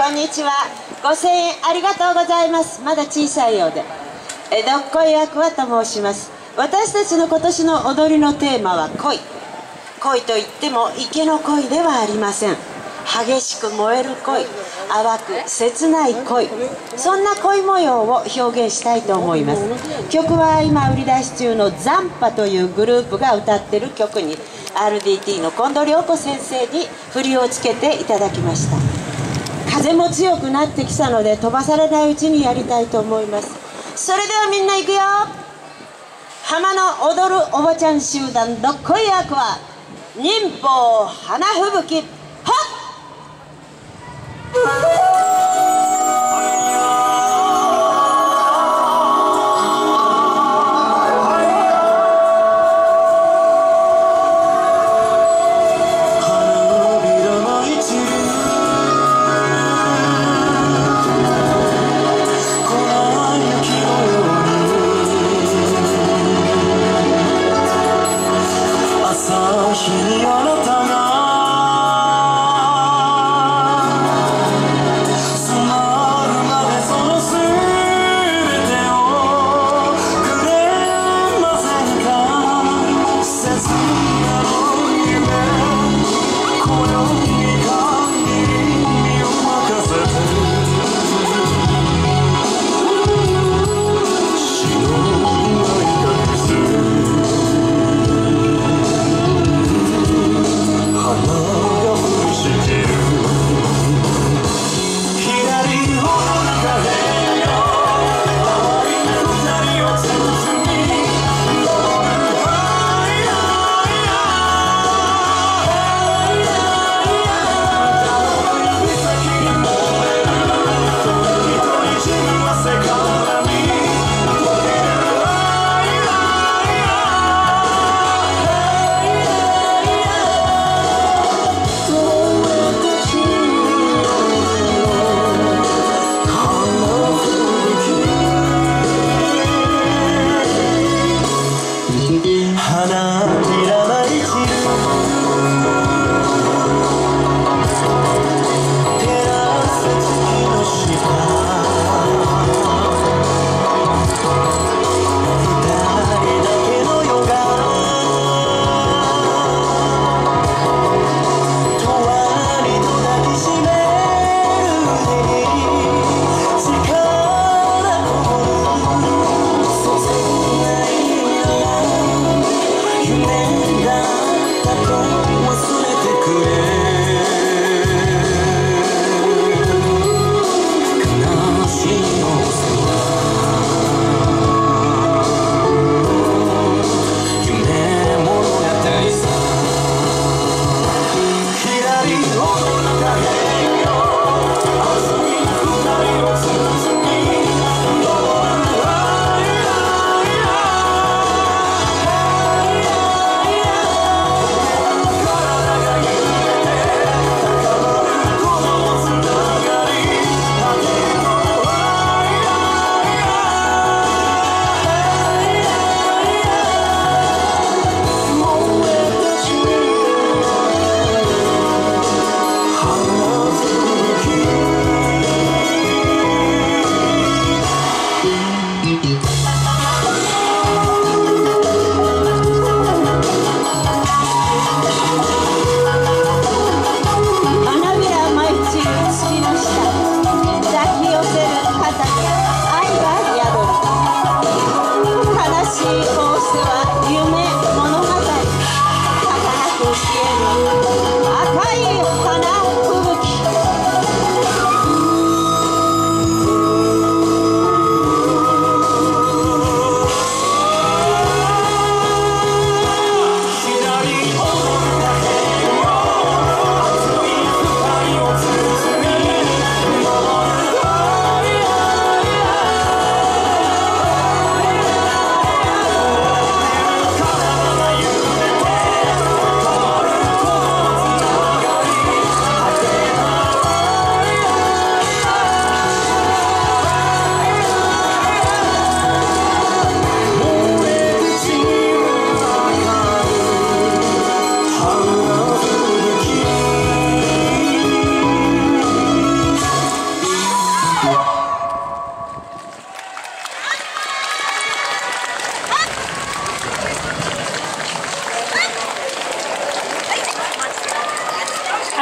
こんにちは。5000円ありがとうございます。まだ小さいようで。どっこいあくわと申します。私たちの今年の踊りのテーマは恋。恋といっても池の恋ではありません。激しく燃える恋、淡く切ない恋、そんな恋模様を表現したいと思います。曲は今売り出し中のザンパというグループが歌ってる曲に RDT の近藤良子先生に振りをつけていただきました。風も強くなってきたので飛ばされないうちにやりたいと思います。それではみんな行くよ。浜の踊るおばちゃん集団どっこいアクア、忍法花吹雪、はっ日にあなたが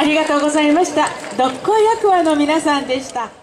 ありがとうございました。どっこいアクアの皆さんでした。